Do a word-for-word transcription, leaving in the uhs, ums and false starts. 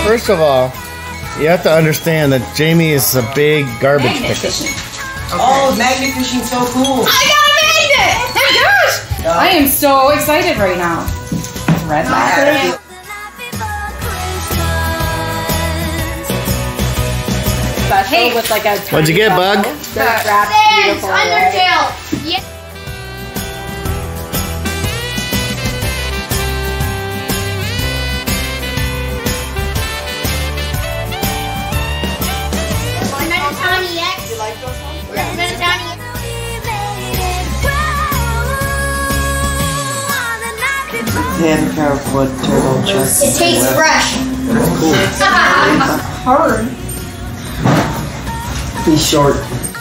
First of all, you have to understand that Jamie is a big garbage picker. Okay. Oh, magnet fishing's so cool. I got a magnet! Oh my gosh! No. I am so excited right now. Red lobster. Special with like a What'd you get, Bug? Thanks, Undertale. Yeah. You like those ones? Yeah. Hand carved wood turtle chest. It tastes fresh. Cool. Hard. Be short.